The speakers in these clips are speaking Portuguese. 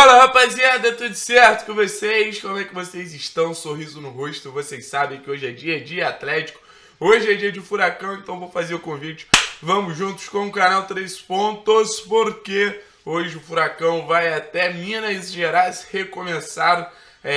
Fala rapaziada, tudo certo com vocês? Como é que vocês estão? Sorriso no rosto, vocês sabem que hoje é dia Atlético, hoje é dia de Furacão, então vou fazer o convite. Vamos juntos com o canal 3 Pontos, porque hoje o Furacão vai até Minas Gerais recomeçar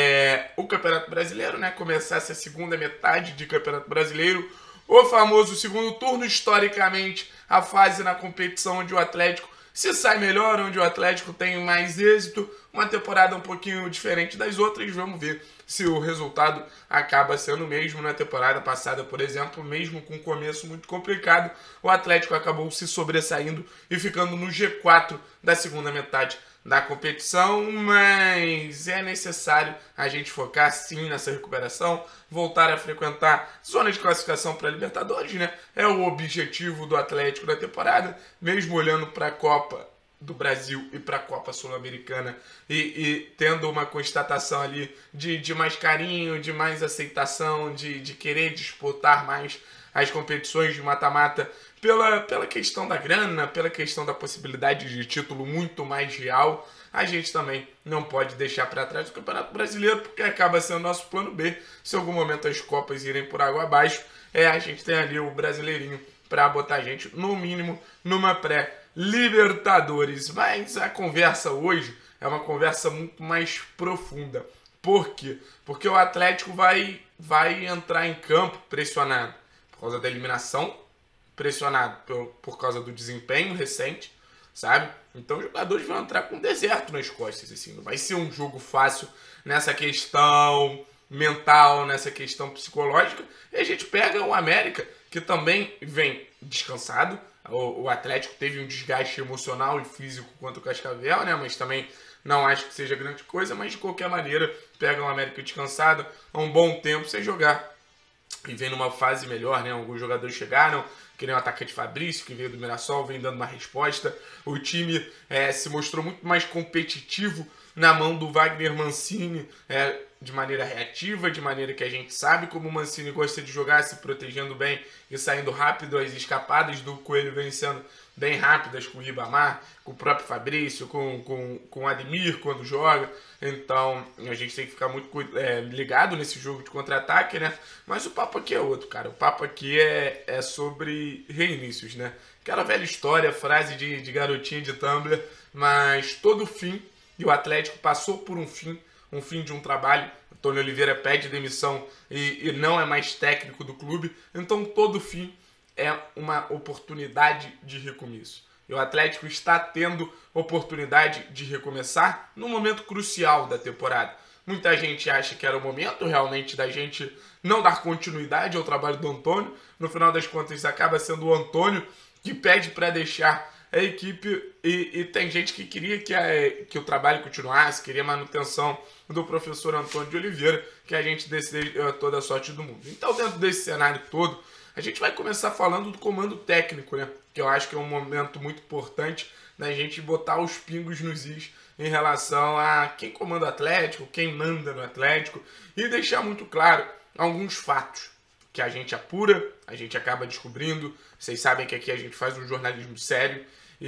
o Campeonato Brasileiro, né? Começar essa segunda metade de Campeonato Brasileiro, o famoso segundo turno, historicamente a fase na competição onde o Atlético se sai melhor, onde o Atlético tem mais êxito, uma temporada um pouquinho diferente das outras. Vamos ver se o resultado acaba sendo o mesmo. Na temporada passada, por exemplo, mesmo com um começo muito complicado, o Atlético acabou se sobressaindo e ficando no G4 da segunda metade da competição, mas é necessário a gente focar sim nessa recuperação, voltar a frequentar zona de classificação para a Libertadores, né? É o objetivo do Atlético da temporada, mesmo olhando para a Copa do Brasil e para a Copa Sul-Americana e tendo uma constatação ali de mais carinho, de mais aceitação, de querer disputar mais as competições de mata-mata pela questão da grana, pela questão da possibilidade de título muito mais real. A gente também não pode deixar para trás o Campeonato Brasileiro, porque acaba sendo nosso plano B. Se em algum momento as Copas irem por água abaixo, a gente tem ali o Brasileirinho para botar a gente, no mínimo, numa pré-Libertadores. Mas a conversa hoje é uma conversa muito mais profunda. Por quê? Porque o Atlético vai entrar em campo pressionado por causa da eliminação, pressionado por causa do desempenho recente, sabe? Então os jogadores vão entrar com deserto nas costas, assim, não vai ser um jogo fácil nessa questão mental, nessa questão psicológica. E a gente pega o América, que também vem descansado. O Atlético teve um desgaste emocional e físico contra o Cascavel, né? Mas também não acho que seja grande coisa, mas de qualquer maneira, pega o América descansado há um bom tempo sem jogar e vem numa fase melhor, né? Alguns jogadores chegaram, que nem o atacante Fabrício, que veio do Mirassol, vem dando uma resposta. O time se mostrou muito mais competitivo na mão do Wagner Mancini, de maneira reativa, de maneira que a gente sabe como o Mancini gosta de jogar, se protegendo bem e saindo rápido. As escapadas do Coelho vêm sendo bem rápidas com o Ribamar, com o próprio Fabrício, com o Ademir quando joga. Então a gente tem que ficar muito ligado nesse jogo de contra-ataque, né? Mas o papo aqui é outro, cara. O papo aqui é sobre reinícios, né? Aquela velha história, frase de garotinha de Tumblr, mas todo fim, e o Atlético passou por um fim de um trabalho. Antônio Oliveira pede demissão e não é mais técnico do clube. Então todo fim é uma oportunidade de recomeço. E o Atlético está tendo oportunidade de recomeçar no momento crucial da temporada. Muita gente acha que era o momento realmente da gente não dar continuidade ao trabalho do Antônio. No final das contas, acaba sendo o Antônio que pede para deixar a equipe e tem gente que queria que o trabalho continuasse, queria manutenção do professor Antônio de Oliveira, que a gente deseja toda a sorte do mundo. Então, dentro desse cenário todo, a gente vai começar falando do comando técnico, né? Que eu acho que é um momento muito importante da gente botar os pingos nos is em relação a quem comanda o Atlético, quem manda no Atlético, e deixar muito claro alguns fatos que a gente apura, a gente acaba descobrindo. Vocês sabem que aqui a gente faz um jornalismo sério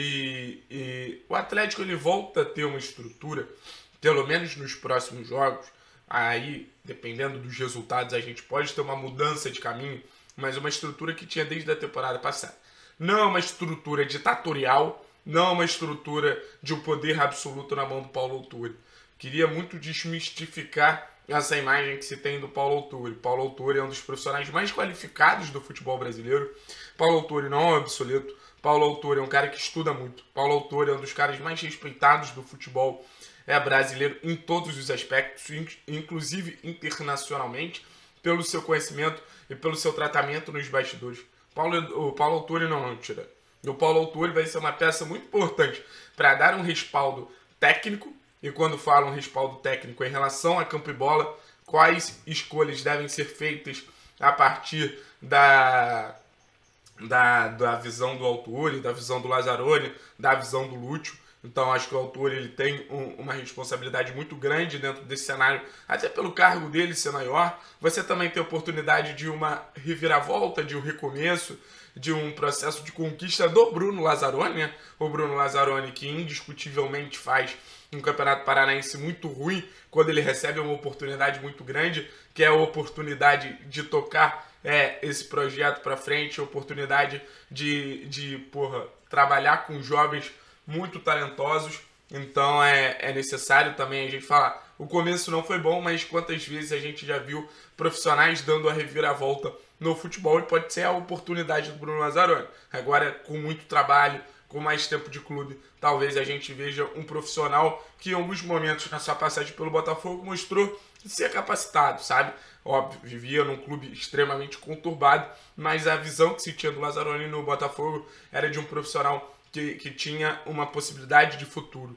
e o Atlético ele volta a ter uma estrutura, pelo menos nos próximos jogos. Aí, dependendo dos resultados, a gente pode ter uma mudança de caminho, mas uma estrutura que tinha desde a temporada passada. Não é uma estrutura ditatorial, não é uma estrutura de um poder absoluto na mão do Paulo Autuori. Queria muito desmistificar essa imagem que se tem do Paulo Autuori. Paulo Autuori é um dos profissionais mais qualificados do futebol brasileiro. Paulo Autuori não é um obsoleto. Paulo Autuori é um cara que estuda muito. Paulo Autuori é um dos caras mais respeitados do futebol brasileiro em todos os aspectos, inclusive internacionalmente, pelo seu conhecimento e pelo seu tratamento nos bastidores. O Paulo Autuori não é um tirano. O Paulo Autuori vai ser uma peça muito importante para dar um respaldo técnico, e quando falo um respaldo técnico em relação a campo e bola, quais escolhas devem ser feitas a partir da visão do Autuori, da visão do Lazzaroni, da visão do Lúcio. Então acho que o autor ele tem uma responsabilidade muito grande dentro desse cenário, até pelo cargo dele ser maior. Você também tem a oportunidade de uma reviravolta, de um recomeço, de um processo de conquista do Bruno Lazzaroni, né? O Bruno Lazzaroni que indiscutivelmente faz um Campeonato Paranaense muito ruim quando ele recebe uma oportunidade muito grande, que é a oportunidade de tocar esse projeto para frente, a oportunidade de trabalhar com jovens muito talentosos. Então é necessário também a gente falar, o começo não foi bom, mas quantas vezes a gente já viu profissionais dando a reviravolta no futebol, e pode ser a oportunidade do Bruno Lazzaroni. Agora, com muito trabalho, com mais tempo de clube, talvez a gente veja um profissional que em alguns momentos na sua passagem pelo Botafogo mostrou ser capacitado, sabe? Óbvio, vivia num clube extremamente conturbado, mas a visão que se tinha do Lazzaroni no Botafogo era de um profissional que tinha uma possibilidade de futuro.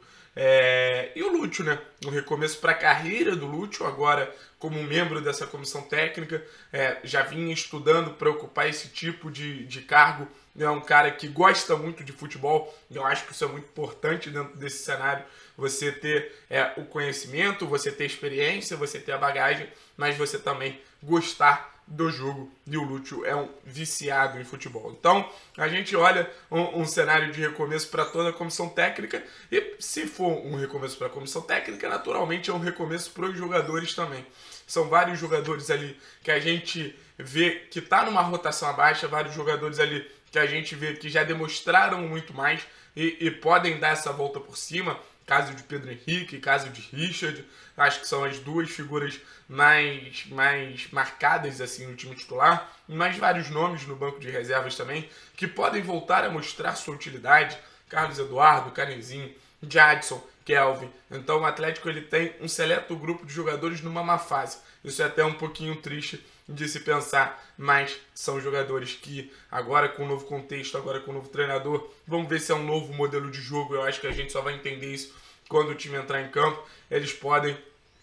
E o Lúcio, né? Um recomeço para a carreira do Lúcio, agora como membro dessa comissão técnica, já vinha estudando para ocupar esse tipo de cargo. É um cara que gosta muito de futebol, eu acho que isso é muito importante dentro desse cenário, você ter o conhecimento, você ter experiência, você ter a bagagem, mas você também gostar do jogo, e o Lúcio é um viciado em futebol. Então, a gente olha um cenário de recomeço para toda a comissão técnica, e se for um recomeço para a comissão técnica, naturalmente é um recomeço para os jogadores também. São vários jogadores ali que a gente vê que está numa rotação abaixo, vários jogadores ali que a gente vê que já demonstraram muito mais e podem dar essa volta por cima. Caso de Pedro Henrique, caso de Richard, acho que são as duas figuras mais marcadas assim no time titular, mas vários nomes no banco de reservas também, que podem voltar a mostrar sua utilidade. Carlos Eduardo, Canezinho, Jadson, Kelvin. Então o Atlético ele tem um seleto grupo de jogadores numa má fase. Isso é até um pouquinho triste de se pensar, mas são jogadores que agora com um novo contexto, agora com um novo treinador, vamos ver se é um novo modelo de jogo. Eu acho que a gente só vai entender isso quando o time entrar em campo. Eles podem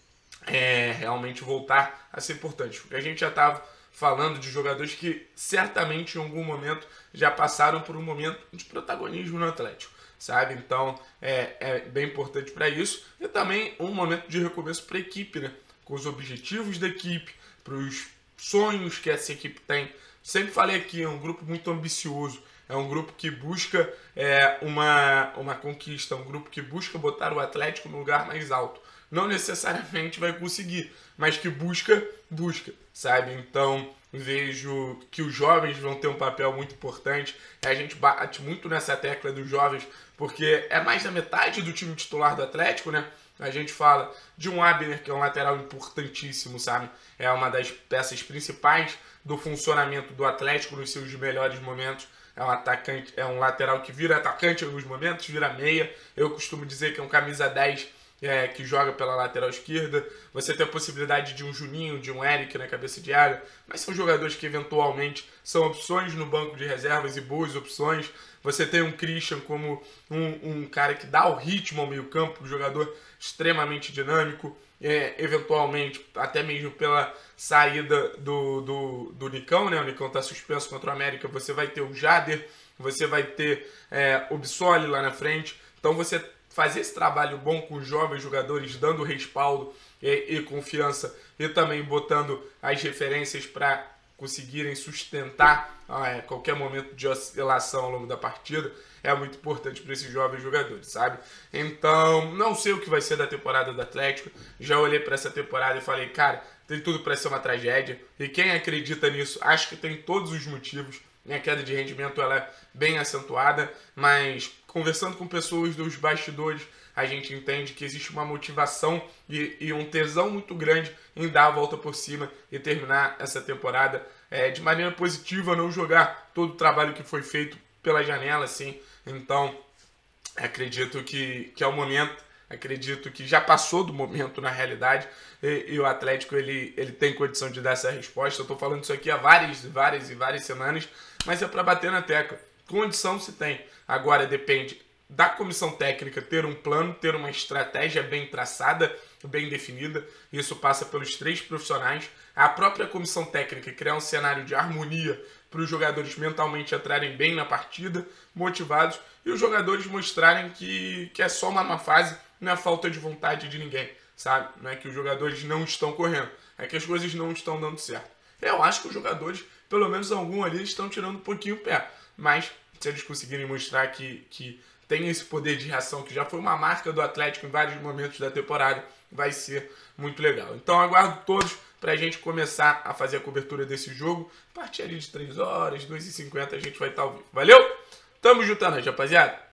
realmente voltar a ser importantes, porque a gente já estava falando de jogadores que certamente em algum momento já passaram por um momento de protagonismo no Atlético, sabe? Então é bem importante para isso, e também um momento de recomeço para a equipe, né? Com os objetivos da equipe, para os sonhos que essa equipe tem. Sempre falei aqui, é um grupo muito ambicioso, é um grupo que busca uma conquista, um grupo que busca botar o Atlético no lugar mais alto. Não necessariamente vai conseguir, mas que busca, sabe? Então vejo que os jovens vão ter um papel muito importante. A gente bate muito nessa tecla dos jovens, porque é mais da metade do time titular do Atlético, né? A gente fala de um Abner, que é um lateral importantíssimo, sabe? É uma das peças principais do funcionamento do Atlético nos seus melhores momentos. É um atacante, é um lateral que vira atacante em alguns momentos, vira meia. Eu costumo dizer que é um camisa 10 que joga pela lateral esquerda. Você tem a possibilidade de um Juninho, de um Eric na cabeça de área, mas são jogadores que eventualmente são opções no banco de reservas e boas opções. Você tem um Christian como um cara que dá o ritmo ao meio campo, um jogador extremamente dinâmico, eventualmente até mesmo pela saída do Nicão, né? O Nicão está suspenso contra o América, você vai ter o Jader, você vai ter o Bissoli lá na frente. Então você fazer esse trabalho bom com os jovens jogadores, dando respaldo e confiança, e também botando as referências para conseguirem sustentar qualquer momento de oscilação ao longo da partida, é muito importante para esses jovens jogadores, sabe? Então, não sei o que vai ser da temporada do Atlético, já olhei para essa temporada e falei, cara, tem tudo para ser uma tragédia, e quem acredita nisso, acho que tem todos os motivos. A queda de rendimento ela é bem acentuada, mas conversando com pessoas dos bastidores, a gente entende que existe uma motivação e um tesão muito grande em dar a volta por cima e terminar essa temporada de maneira positiva, não jogar todo o trabalho que foi feito pela janela, assim. Então, acredito que é o momento, acredito que já passou do momento na realidade, e o Atlético ele tem condição de dar essa resposta. Eu estou falando isso aqui há várias semanas, mas é para bater na tecla. Condição se tem. Agora depende da comissão técnica ter um plano, ter uma estratégia bem traçada, bem definida. Isso passa pelos três profissionais. A própria comissão técnica criar um cenário de harmonia para os jogadores mentalmente entrarem bem na partida, motivados, e os jogadores mostrarem que é só uma má fase, não é falta de vontade de ninguém, sabe? Não é que os jogadores não estão correndo, é que as coisas não estão dando certo. Eu acho que os jogadores, pelo menos algum ali, estão tirando um pouquinho o pé, mas se eles conseguirem mostrar que tem esse poder de reação, que já foi uma marca do Atlético em vários momentos da temporada, vai ser muito legal. Então aguardo todos pra gente começar a fazer a cobertura desse jogo. A partir ali de 3 horas, 2h50 a gente vai estar ao vivo. Valeu? Tamo juntando, rapaziada.